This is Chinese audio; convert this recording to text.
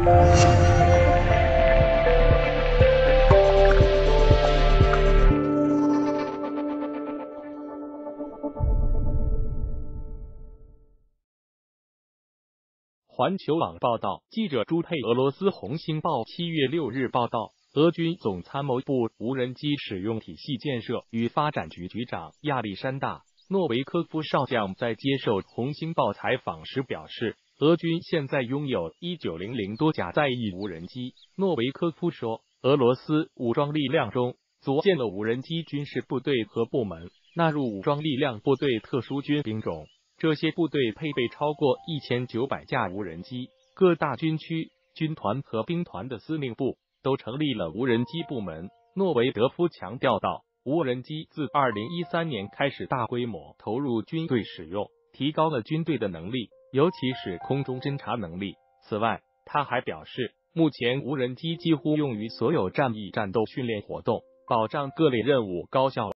环球网报道，记者朱佩俄罗斯红星报7月6日报道，俄军总参谋部无人机使用体系建设与发展局局长亚历山大·诺维科夫少将在接受红星报采访时表示，俄军现在拥有1900多架在役无人机。诺维科夫说，俄罗斯武装力量中组建了无人机军事部队和部门，纳入武装力量部队特殊军兵种。这些部队配备超过1900架无人机，各大军区、军团和兵团的司令部都成立了无人机部门。诺维德夫强调道，无人机自2013年开始大规模投入军队使用，提高了军队的能力，尤其是空中侦察能力。此外，他还表示，目前无人机几乎用于所有战役战斗训练活动，保障各类任务高效。